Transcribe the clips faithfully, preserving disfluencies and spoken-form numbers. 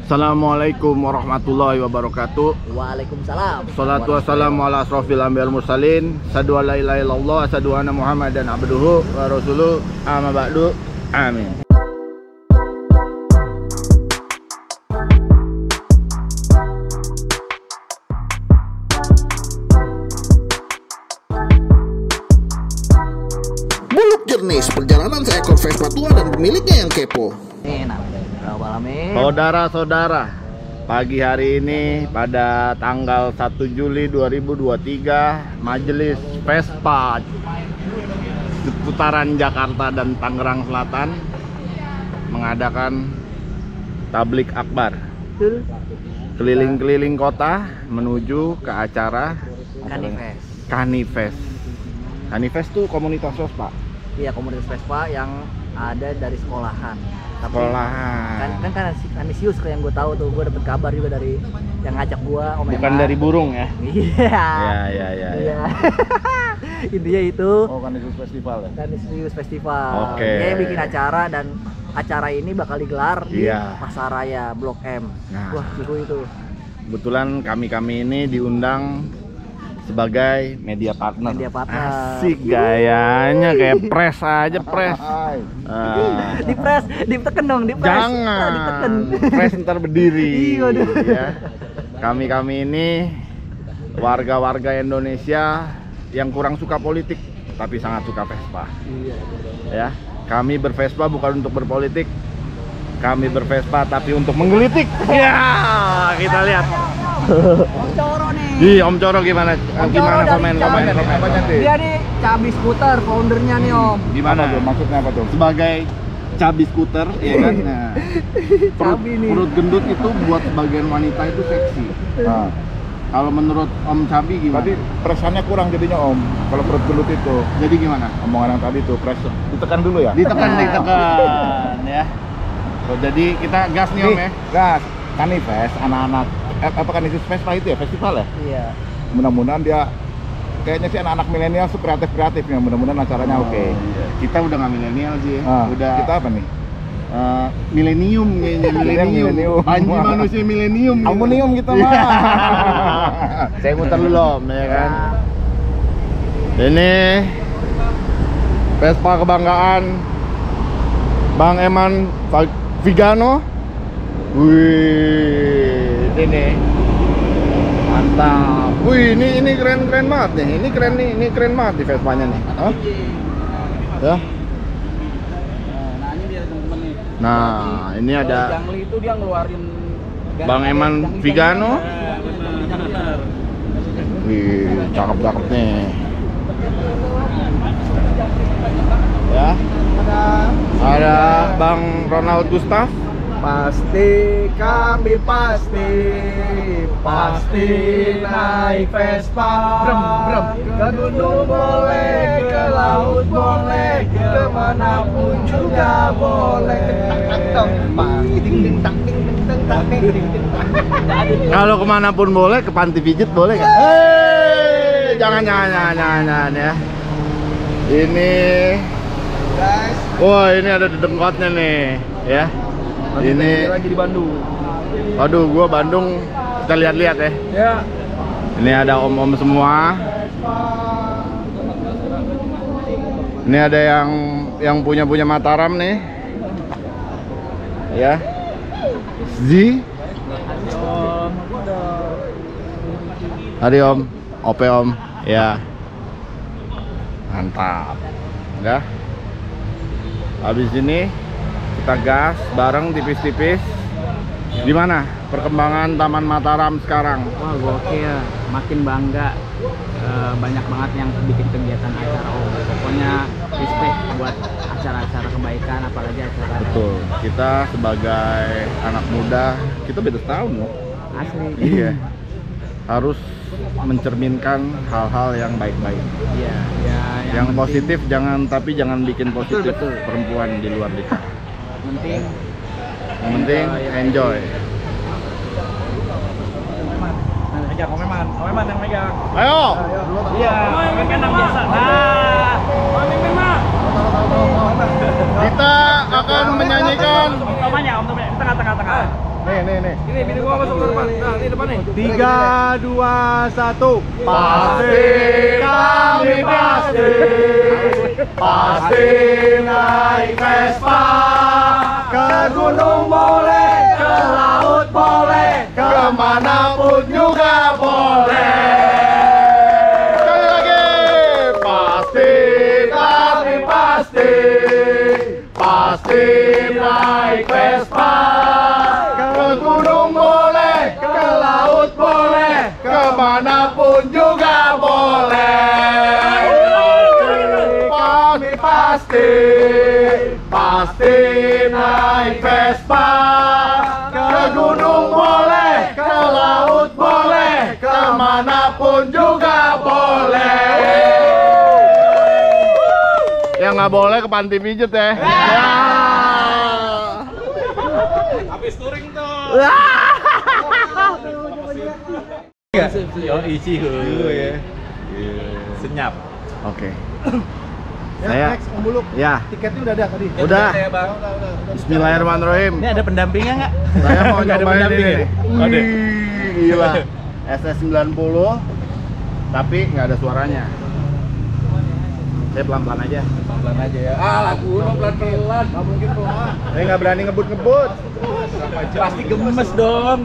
Assalamualaikum warahmatullahi wabarakatuh. Waalaikumsalam. Salatu wassalamu ala asrofil anbiya'i wal mursalin. Asyhadu an la ilaha illallah, asyhadu anna Muhammadan abduhu wa rasuluh. Amma ba'du. Amin. Buluk jernih perjalanan seekor Vespa tua dan pemiliknya yang kepo. Enak. Saudara-saudara, pagi hari ini pada tanggal satu Juli dua ribu dua puluh tiga, Majelis Vespa seputaran Jakarta dan Tangerang Selatan mengadakan tablik akbar keliling-keliling kota menuju ke acara Kanifest. Kanifest. Kanifest tuh komunitas Vespa. Iya, komunitas Vespa yang ada dari sekolahan. Tapi Sekolahan. kan kan kan Kanisius yang gue tahu tuh, gue dapet kabar juga dari yang ngajak gue, Om Bukan Eman. dari burung ya? Iya. Ya ya ya. Iya. Intinya itu Oh, Kanisius Festival ya? Kanisius Festival. Oke. Dia bikin acara dan acara ini bakal digelar di Iya. Pasaraya Blok M. Nah. Wah, Cihu itu. Kebetulan kami-kami ini diundang sebagai media partner. Media partner. Asik gayanya kayak press aja, press. Ah. Di press, ditekan dong, di press. Jangan. Ah, ditekan. Press ntar berdiri. Iya, aduh. Ya. Kami-kami ini warga-warga Indonesia yang kurang suka politik tapi sangat suka Vespa. Iya. Ya. Kami bervespa bukan untuk berpolitik. Kami bervespa tapi untuk menggelitik. Ya, kita lihat. Om Coro nih. Di Om Coro gimana? Om Gimana Coro komen dari komen Cabi. komen? Dia nih Cabi Skuter, foundernya nih Om. Gimana tuh? Maksudnya apa tuh? Sebagai cabi skuter, ya kan? Nah, perut, Cabi nih. perut gendut itu buat sebagian wanita itu seksi. Nah, kalau menurut Om Cabi gimana? Tadi presannya kurang jadinya Om. Kalau perut gendut itu. Jadi gimana? Omongan yang tadi tuh pres ditekan dulu ya. Ditekan, ditekan, ya. So, jadi kita gas nih Om ya. Gas. Kanifest anak-anak eh, apa Kanifest Vespa itu ya festival ya. Iya. Mudah-mudahan dia kayaknya sih anak-anak milenial tuh kreatif-kreatifnya. Mudah-mudahan acaranya oke. Iya. Kita udah nggak milenial sih ya. Ah, Udah kita apa nih? eh, milenium kayaknya, milenium. Milenium. Panji manusia milenium. gitu. Aluminium kita mah. Saya muter dulu Om, ya kan. Ini Vespa kebanggaan Bang Eman Vigano. Wih, ini mantap. Wih, ini ini keren keren banget nih. Ini keren nih, ini keren banget di Vespanya nih. Hah? Ya. Nah ini dia teman-teman nih. Nah, ini ada Jangli itu dia ngeluarin Bang Eman Vigano. Bener. Wih, cakep-cakep nih. Ya. Ada Bang Ronald Gustaf. Pasti kami pasti pasti naik Vespa. Brem brem. Ke gunung boleh, ke laut boleh, kemanapun juga boleh. Kalau kemanapun boleh, ke panti pijit boleh nggak? Hei, jangan jangan jangan jangan, jangan ya. Ini, Guys, wah ini ada dedengkotnya nih, ya. Ini, lagi di Bandung. waduh, gua Bandung, kita lihat-lihat ya. Ya. Ini ada om-om semua. Ini ada yang yang punya punya Mataram nih, ya. Z. Hari Om, Ope Om, ya. Mantap. Udah. Habis ini kita gas bareng tipis-tipis. Gimana perkembangan Taman Mataram sekarang? Wah gokil, makin bangga. E, banyak banget yang bikin kegiatan acara Om. Pokoknya respect buat acara-acara kebaikan, apalagi acara Betul. Kita sebagai anak muda, kita beda setahun loh. asli. Iya. Harus mencerminkan hal-hal yang baik-baik. Iya, ya, Yang penting- positif jangan, tapi jangan bikin positif betul. perempuan di luar nikah. Penting Yang penting enjoy. Megang, Om Eman, Om Eman yang megang. Ayo. Iya, Om Eman yang biasa. Nah, Om Eman. Kita akan menyanyikan Om Tomanya, Om Tomanya, tengah-tengah tengah. Nih nih nih nih. Ini bini gua masuk ke depan. Nah, ini depan nih. Tiga, dua, satu. Pasti kami pasti, pasti naik Vespa. Ke gunung boleh, ke laut boleh, kemanapun juga boleh. Sekali lagi, pasti kami pasti, pasti naik Vespa. Ke gunung boleh, ke laut boleh, kemanapun juga boleh. Kami pasti, pasti naik Vespa. Ke gunung boleh, ke laut boleh, kemanapun juga boleh. Yang nggak boleh ke panti pijet ya. Ya. Habis touring tuh. Yo isi dulu ya. Senyap. Oke. Saya ya. Tiketnya udah ada tadi. Udah. Bismillahirrahmanirrahim. Ini ada pendampingnya nggak? Saya mau Nggak ada nyobain pendamping ini. ya? Ada. Wih, gila. S S sembilan puluh tapi nggak ada suaranya. Saya pelan-pelan aja. Pelan aja ya. Ah, lagu lo pelan-pelan. Nggak mungkin tuh. Saya nggak berani ngebut-ngebut. Pasti gemes dong.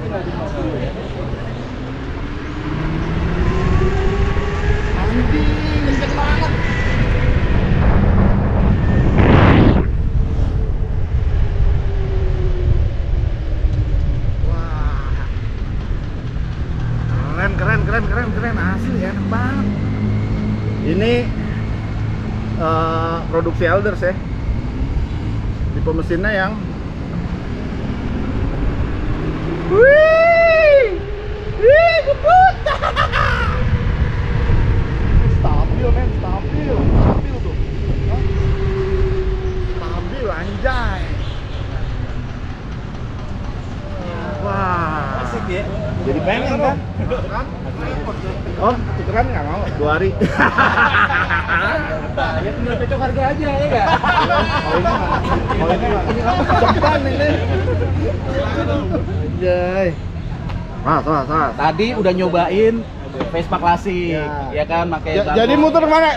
Keren, keren, keren, keren, keren, asli enak banget. Ini eh, produksi Elders ya. Tipe mesinnya yang wih, wih, kebut. Stabil men, stabil, stabil tuh. Hah? Stabil anjay. Wah, Asik ya. jadi pengen kan? Oh, tukeran nggak mau? Dua hari. Ya tinggal cocok harga aja ya nggak? Oh ini nggak? Ini apa? Cepetan ini. Anjay. Mas, mas, mas. Tadi udah nyobain Vespa klasik, Ya. ya kan, pakai Ja- bangku. jadi muter kemana?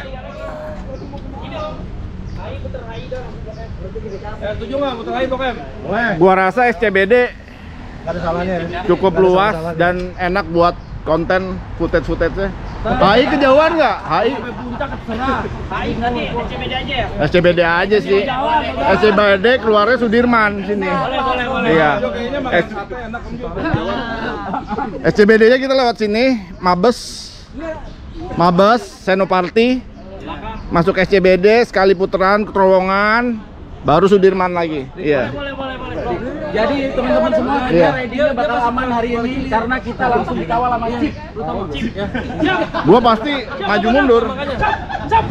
Ya, setuju nggak muter lagi pokoknya? Gua rasa S C B D Gak ada salahnya ya. cukup luas dan enak buat konten footage-footage-nya. H I kejauhan nggak? H I Sampai puncak terserah. Hai nanti S C B D aja ya. S C B D aja sih. S C B D keluarnya Sudirman sini. Boleh, boleh, boleh. Iya. Kayaknya makan S- sate enak Om Jo. S C B D-nya kita lewat sini, Mabes, Mabes, Senopati, masuk S C B D, sekali putaran ke terowongan, baru Sudirman lagi. Iya. Boleh, boleh, boleh. Jadi teman-teman semua kita Iya. ready-nya bakal aman hari ini karena kita langsung dikawal sama Cip. Cip. Siap. Gua pasti maju mundur. Makanya. Cap, cap.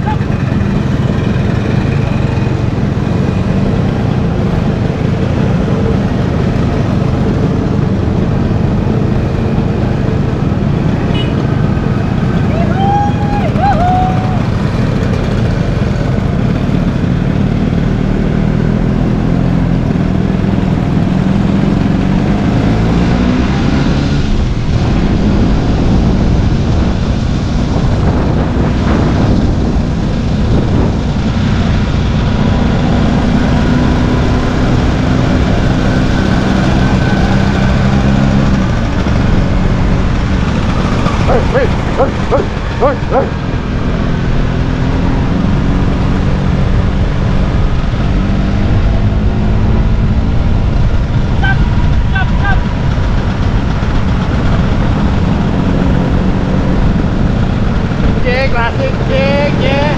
Cek, klasik, cek, cek.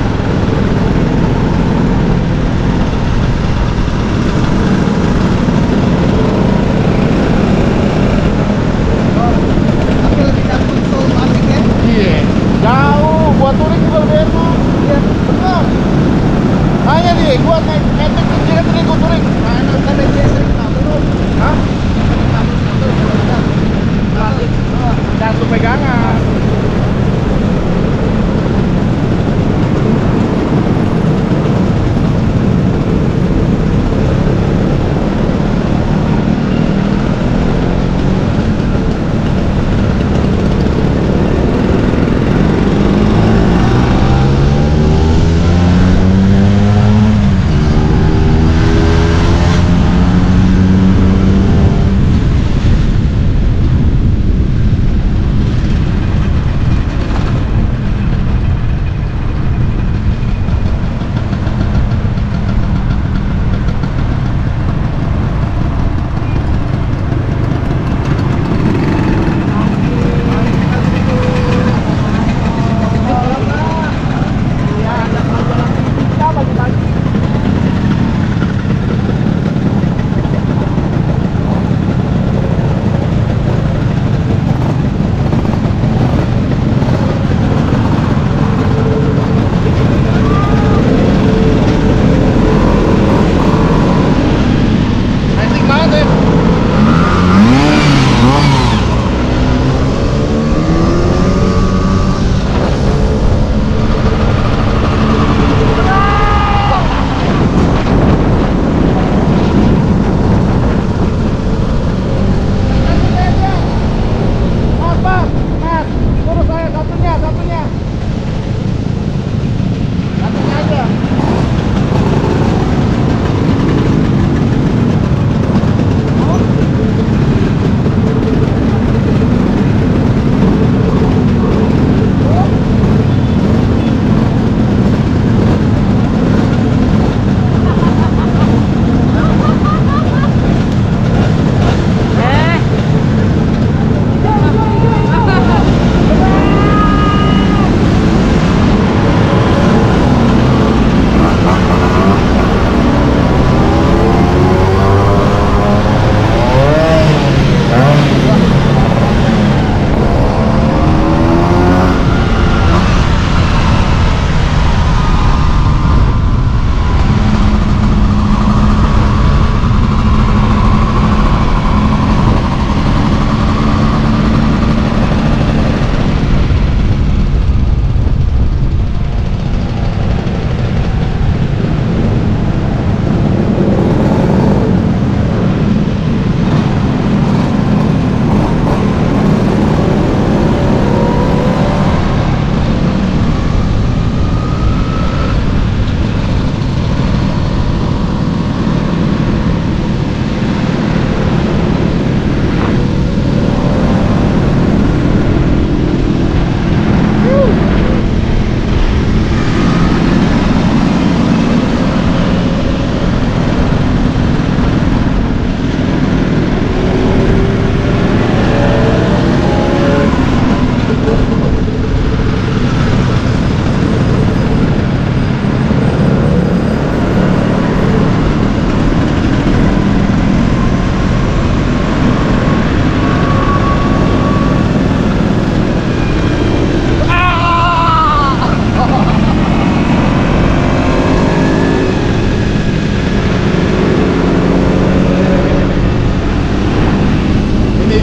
Iya, jauh.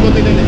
ngikutin ini.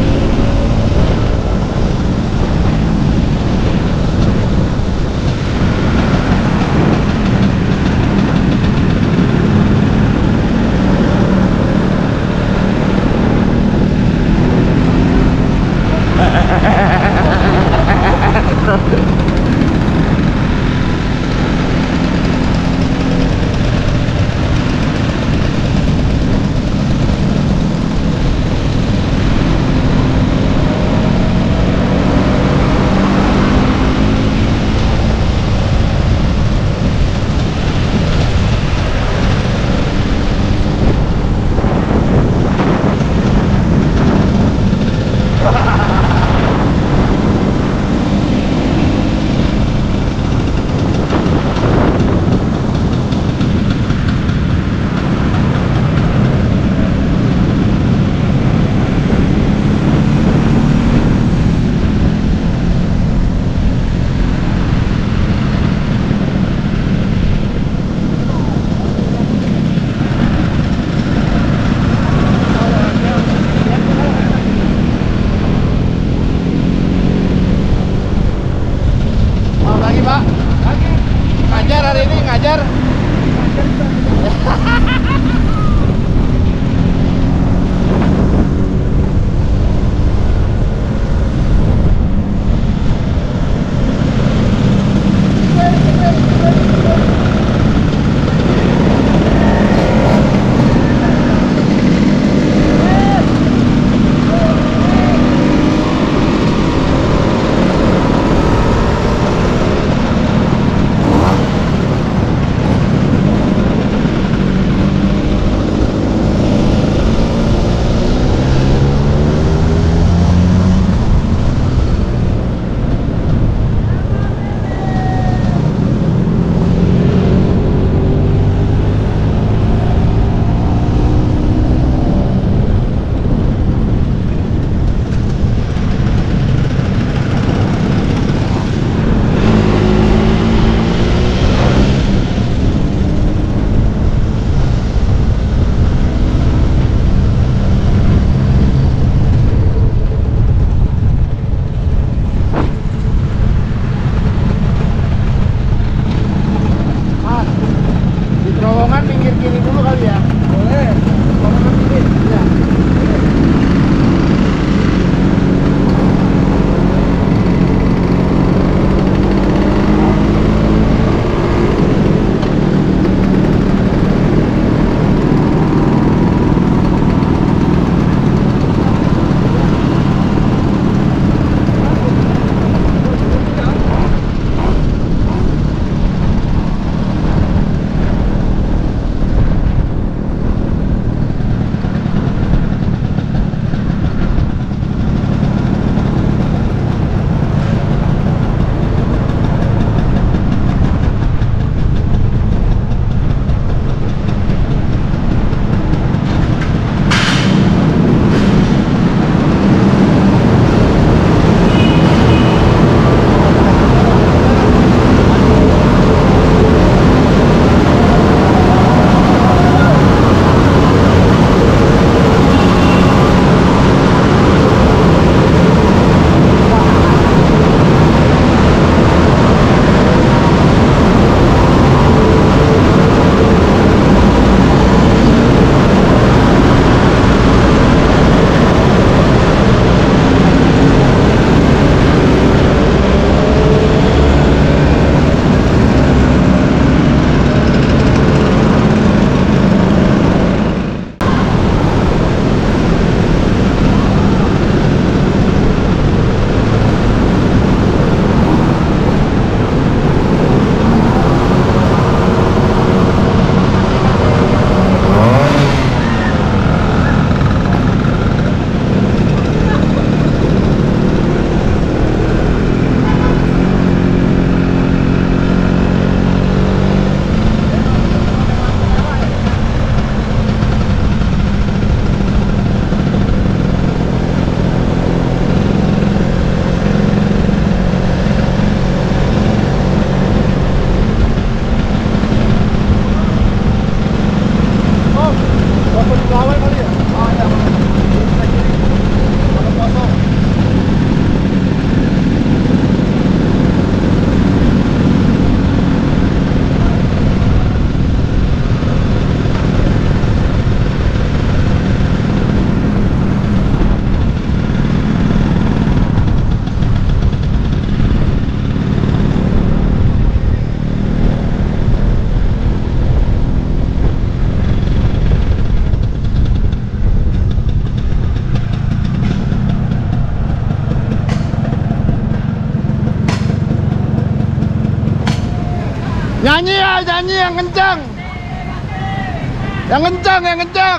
Nyanyi ya, nyanyi yang kencang. Yang kencang, yang kencang.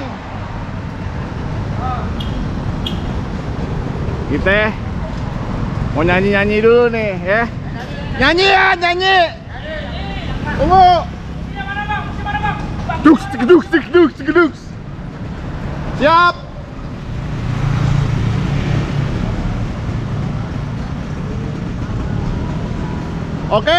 Kita mau nyanyi-nyanyi dulu nih ya. Nyanyi ya, nyanyi. Tunggu. Duk, duk, duk, duk, duk. Siap. Oke.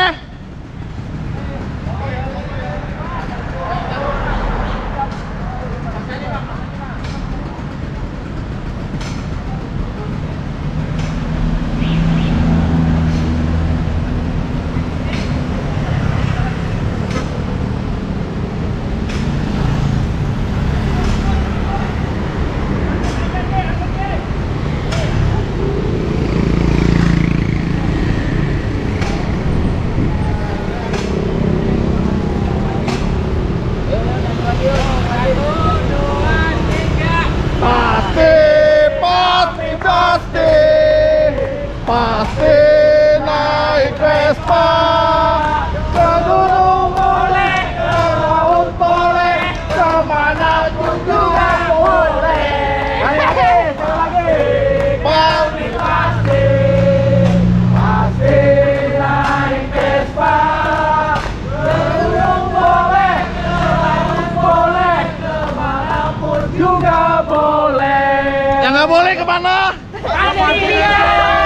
Pasti naik Vespa, ke gunung boleh, ke laut boleh, kemana juga boleh. Ayo lagi, sekali lagi. Pasti pasti, pasti naik Vespa, ke gunung boleh, ke laut boleh, kemanapun juga boleh. Yang nggak boleh kemana? Ada di dia.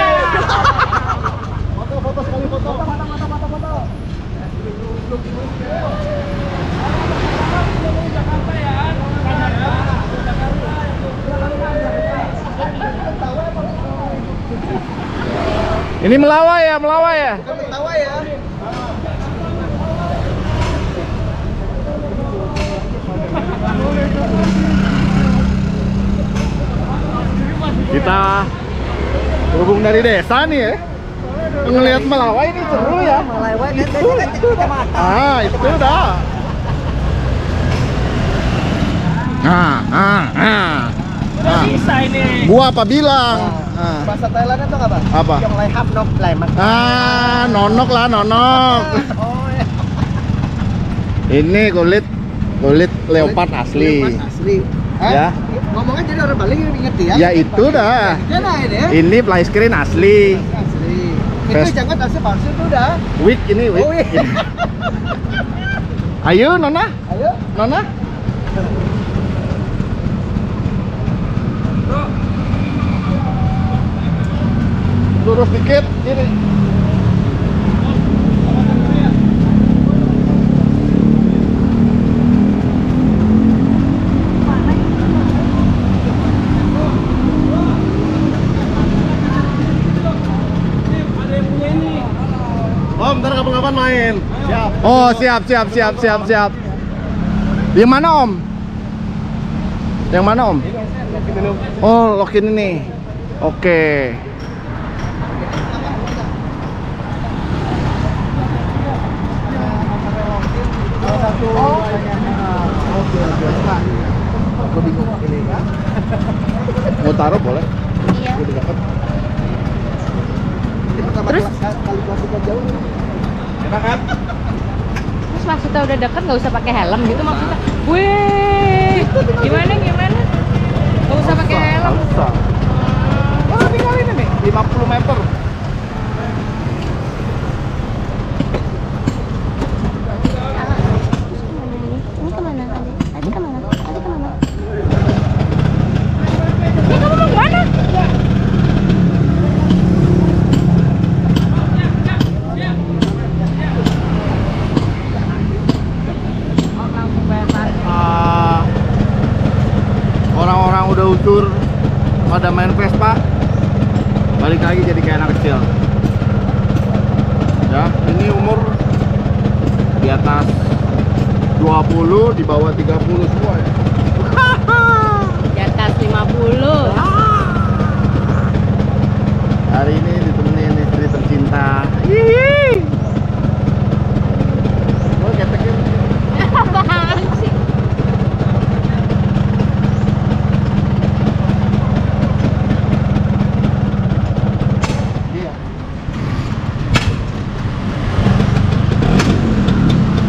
Foto-foto sekali foto. Foto, foto, foto, foto. Ini melawai ya, melawai ya. Melawai ya. Kita berhubung dari desa nih ya. Ngelihat melawai ini seru ya. Melawai kan dari kecamatan. Ah, itu dah. Nah, nah, nah. Udah bisa ini. Gua apa bilang? Ah. Bahasa Thailand itu apa? Apa? Yang lai hap nok lai mak. Ah, nonok lah, nonok. Oh ya. Ini kulit kulit leopard asli. Asli. Ya. Ngomongnya jadi orang Bali ngerti ya? Ya itu dah. Ya nah ini. Ini fly screen asli. Asli. Itu Ves- jangan asli palsu itu dah. Wig ini wig. Oh, iya. Ayo Nona, Ayo. Nona. Lurus dikit, ini. Om, ntar kapan-kapan main. Siap. Oh, siap, siap, siap, siap, siap. Yang mana Om? Yang mana Om? Oh, lokin ini. Oke. Aku bingung ini ya. Mau taruh boleh? Iya. Terus kali plastiknya jauh. Enak kan? Terus maksudnya udah deket nggak usah pakai helm gitu maksudnya? Wih, gimana gimana? Nggak usah pakai helm. Usah. Oh, tinggal ini nih, lima puluh meter. Ini kemana tadi? Tadi kemana? Tadi kemana? Ya kamu mau kemana? Ah, orang-orang udah utur pada main Vespa, balik lagi jadi kayak anak kecil. Ya, ini umur di atas dua puluh, di bawah tiga puluh semua ya. Di atas lima puluh. Hari ini ditemenin istri tercinta. Hihi. Oh, keteknya. Apaan sih? Iya.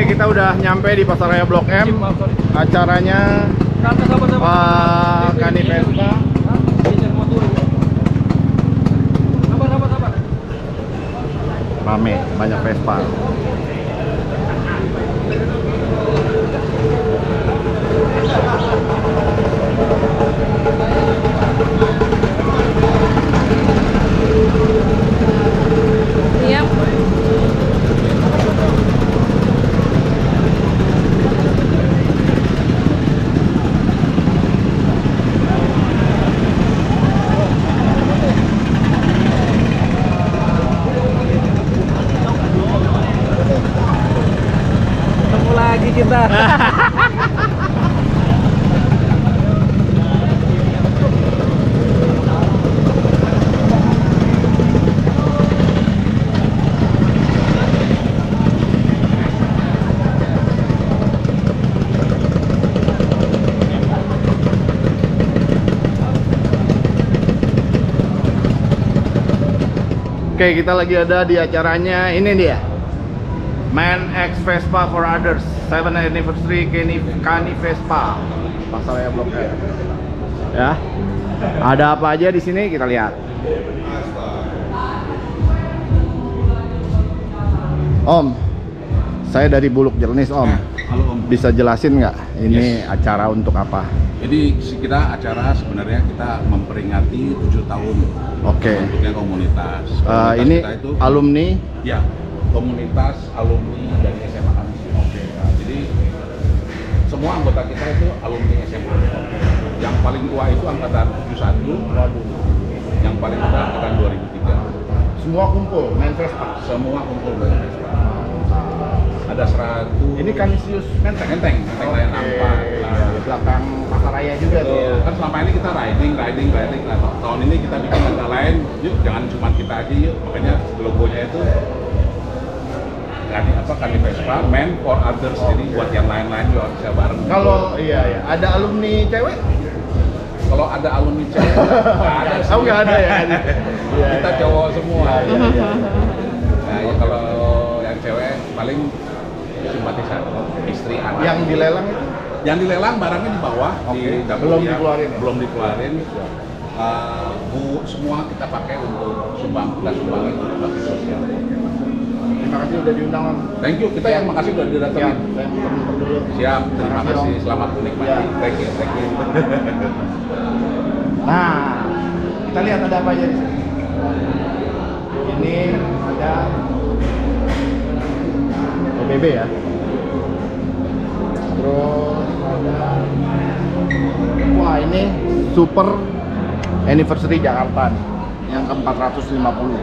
kita udah nyampe di Pasaraya Blok M. Acaranya Pak Kani Vespa. Rame, banyak Vespa. Siap. Ketemu lagi kita. Oke, kita lagi ada di acaranya ini dia. Man X Vespa for Others seventh Anniversary Kani, Kani Vespa Pasaraya Blok M. Ya. Ada apa aja di sini kita lihat. Om, saya dari Buluk Jernis, Om. Halo Om. Bisa jelasin nggak ini Yes. acara untuk apa? Jadi kita acara sebenarnya kita memperingati tujuh tahun Oke. bentuknya komunitas. Uh, Komunitas ini kita itu alumni. ya komunitas alumni dari S M A kami. Oke. Nah, jadi semua anggota kita itu alumni S M A. Yang paling tua itu angkatan tujuh puluh satu, yang paling muda angkatan dua ribu tiga. Semua kumpul main Vespa. Semua kumpul main Vespa. Ada seratus. Ini Kanisius Menteng, Menteng, Menteng layan apa? Iya, di belakang Pasaraya juga tuh. Tuh, kan selama ini kita riding, riding, riding. Nah, tahun ini kita bikin agak lain. Yuk, jangan cuma kita aja yuk. Makanya logonya itu Kani apa Kani Vespa, Man for Others. Oh, Jadi okay. buat yang lain-lain juga bisa bareng. Kalau iya ya, ada alumni cewek? Kalau ada alumni cewek, nggak ada. Oh, nggak ada ya? Iya, Kita iya. cowok semua. Iya, iya, iya. Nah, ya kalau yang cewek paling simpatisan, istri, anak. Yang dilelang itu? Yang dilelang barangnya di bawah, Oke. di dapur Belum ya. dikeluarin ya? Belum dikeluarin. Uh, bu, semua kita pakai untuk sumbang, kita sumbangin untuk bakti sosial. Terima kasih udah diundang, Om. Thank you, kita yang makasih udah Ya, didatengin. saya muter-muter dulu. Siap, terima Makasih, kasih. Om. Selamat menikmati. Ya. Thank you, thank you. Nah, kita lihat ada apa aja di sini. Ini ada O B B ya. Terus ada, wah ini Super Anniversary Jakarta nih, yang ke empat ratus lima puluh.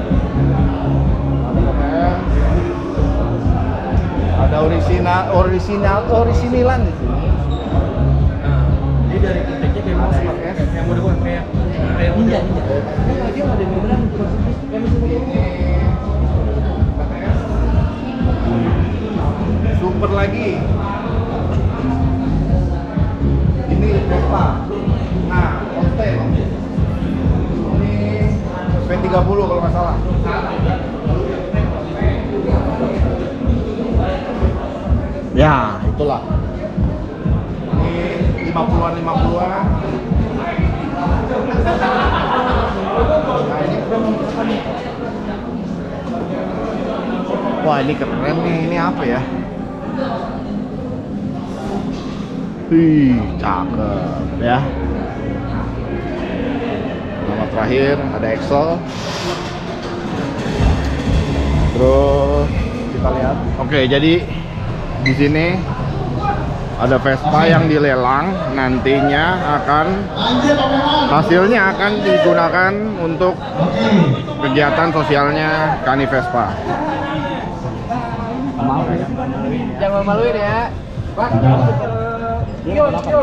Ada original, original, original di sini. Ini dari konteknya kayak mau pakai yang mau dibuat kayak kayak ninja ninja. Nah, dia ada yang beneran kayak Super lagi. Ini Vespa. Nah, Monster. Ini P tiga puluh kalau nggak salah. Ya, itulah. Ini lima puluhan lima puluhan. Nah, ini keren. Wah, ini keren nih. Ini apa ya? Wih, cakep ya. Nama terakhir ada Excel. Terus kita lihat. Oke, jadi di sini ada Vespa yang dilelang, nantinya akan hasilnya akan digunakan untuk kegiatan sosialnya Kani Vespa. Jangan maluin ya. Spion, spion.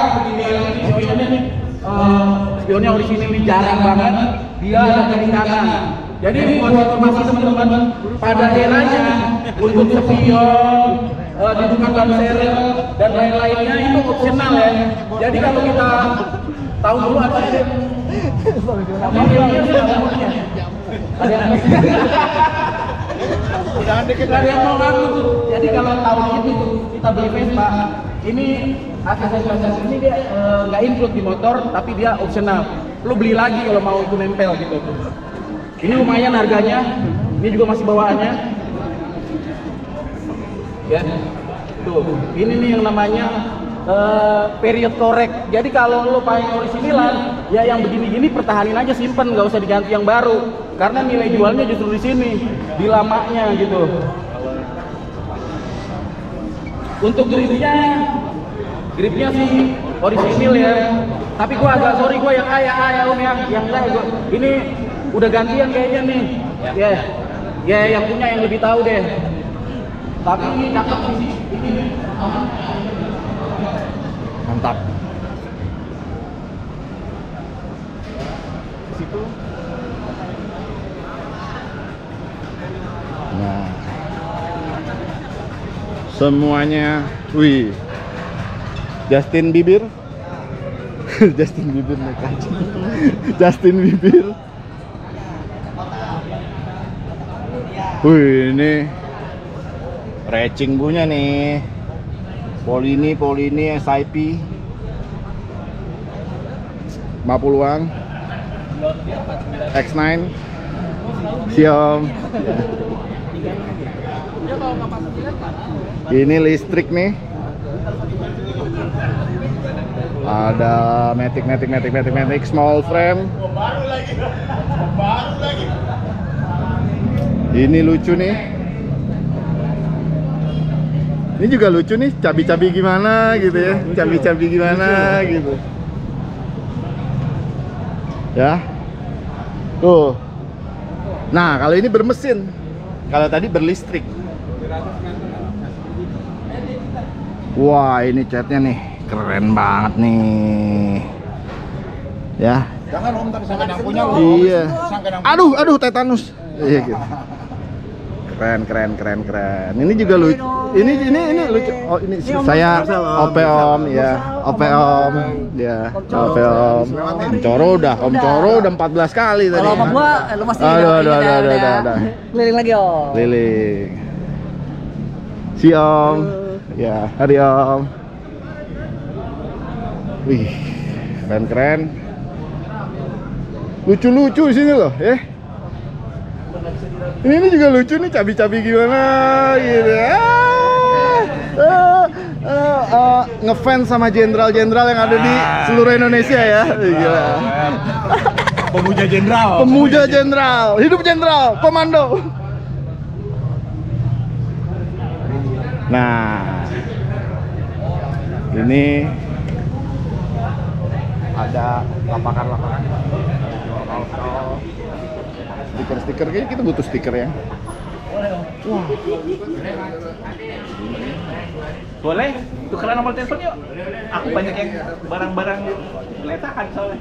Spionnya orisinil ini jarang banget. Dia ada di kanan. Jadi buat informasi teman-teman pada eranya untuk spion, uh, dibuka ban serep dan lain-lainnya itu opsional ya. Jadi kalau kita tahu dulu apa sih? Ada yang jangan dikit. Gak ada yang mau ngaku tuh. Jadi kalau tahun itu tuh kita beli Vespa, ini aksesoris ini dia eh, nggak include di motor, tapi dia optional. Lu beli lagi kalau mau itu nempel gitu. Ini lumayan harganya. Ini juga masih bawaannya. Ya. Tuh, ini nih yang namanya uh, period correct. Jadi kalau lo pakai orisinil, ya yang begini-gini pertahanin aja, simpen, nggak usah diganti yang baru. Karena nilai jualnya justru di sini, di lamanya gitu. Untuk gripnya, gripnya sih orisinil ya. Tapi gua agak sorry, gua yang ayah ayah om ya, yang enggak gua. Ini udah gantian kayaknya nih. Ya, ya, ya yang punya yang lebih tahu deh. Tapi ini cakep sih. Ini mantap. Situ. Nah, semuanya, wih, Justin Bieber, Justin Bieber naik kaca, Justin Bieber. Wih, ini racing punya nih, Polini, Polini, S I P lima puluhan, X sembilan, siom. Ini listrik nih. Ada matic, matic, matic, matic, matic, small frame. Ini lucu nih. Ini juga lucu nih, cabi-cabi gimana gitu ya, cabi-cabi gimana gitu. Ya. Tuh. Nah, kalau ini bermesin. Kalau tadi berlistrik. Wah, ini catnya nih keren banget nih. Ya. Jangan om, tapi sampai yang punya. Iya. Aduh, aduh tetanus. Iya gitu. Keren, keren, keren, keren. Ini juga lucu. Ini, ini, ini lucu. Oh, ini saya O P Om, ya. O P Om, ya. O P Om. Om Coro udah, Om Coro udah empat belas kali tadi. Kalau sama gua, lu masih Aduh, aduh, aduh, aduh, aduh, aduh. Keliling lagi om. Keliling. Si Om. Ya, hari Om. Wih, keren, keren. Lucu-lucu sini loh, ya. Ini, ini juga lucu nih, cabi-cabi gimana gitu. Ah, ah, ah, ah, ngefans sama jenderal-jenderal yang ada di seluruh Indonesia ya. Gila. Pemuja jenderal. Pemuja jenderal, hidup jenderal, komando. Nah, ini ada lapakan-lapakan. Stiker-stiker, kayaknya kita butuh stiker ya. Wah. Boleh, tukeran nomor telepon yuk. Aku banyak yang barang-barang geletakan soalnya.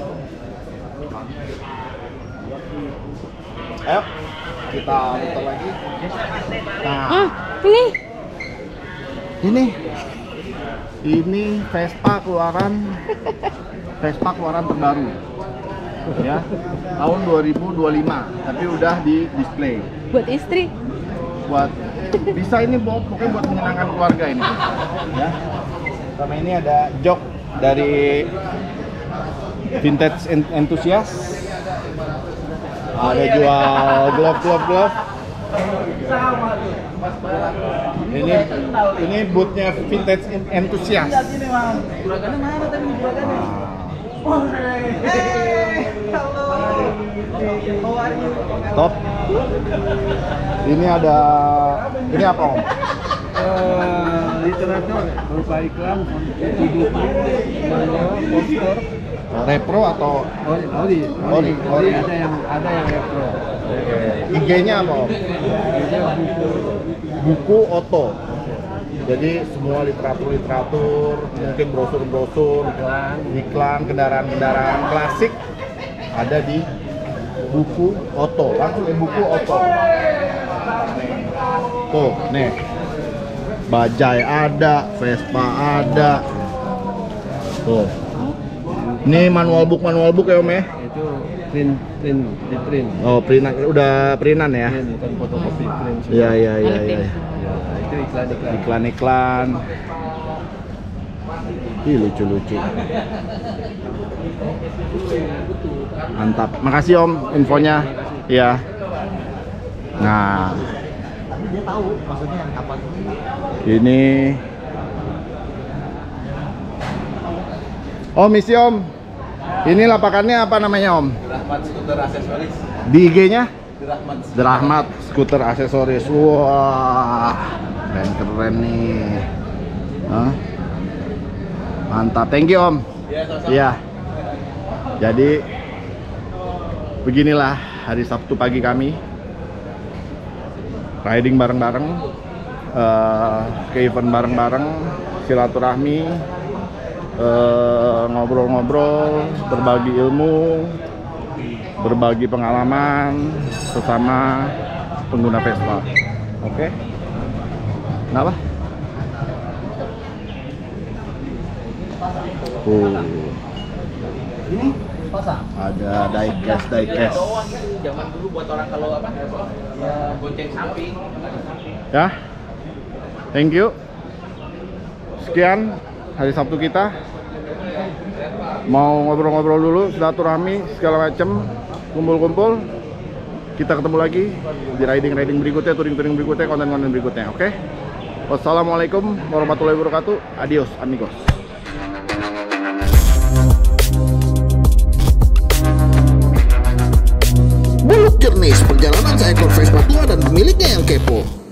Ayo, kita muter lagi. Nah, Hmm, ini ini, ini Vespa keluaran, Vespa keluaran terbaru. Ya, tahun dua ribu dua puluh lima, tapi udah di display. buat istri. Buat bisa ini pokoknya buat menyenangkan keluarga ini. Ya. Sama ini ada jok dari Vintage Enthusiast. Ada jual glove glove glove. Ini ini bootnya Vintage Enthusiast. Juragannya mana tadi juragannya? Top. Ini ada, ini apa Om? Literatur berupa iklan, hidup, poster. Repro atau Ori, ori, Ori, Ori. ada yang ada yang repro. I G-nya apa Om? Buku Oto. Jadi semua literatur-literatur, mungkin brosur-brosur, iklan, kendaraan-kendaraan klasik ada di Buku Oto. Langsung di Buku Oto. Tuh, nih. Bajaj ada, Vespa ada. Tuh. Ini manual book manual book ya Om ya? Itu print print di print. Oh, printan udah printan ya? Ini kan fotokopi print. Iya iya iya iya. Ya, itu iklan-iklan. Iklan-iklan. Ih, lucu-lucu. Mantap. Makasih Om infonya. Iya. Nah, Dia tahu maksudnya kapan. ini Om, isi Om. Ini lapakannya apa namanya Om? Rahmat skuter aksesoris. Di I G-nya? Rahmat. Rahmat skuter aksesoris. Wah, keren-keren nih. Hah? Mantap, thank you Om. Iya. Jadi beginilah hari Sabtu pagi kami riding bareng-bareng, uh, ke event bareng-bareng, silaturahmi, uh, ngobrol-ngobrol, berbagi ilmu, berbagi pengalaman sesama pengguna Vespa. Oke? Kenapa? Oh. Ada diecast, diecast. Zaman dulu buat orang kalau apa? Ya, gonceng samping. Ya. Thank you. Sekian hari Sabtu kita. Mau ngobrol-ngobrol dulu, silaturahmi segala macem, kumpul-kumpul. Kita ketemu lagi di riding-riding berikutnya, touring-touring berikutnya, konten-konten berikutnya. Oke? Wassalamualaikum warahmatullahi wabarakatuh. Adios amigos. Mulut jernih perjalanan seekor Vespa tua dan pemiliknya yang kepo.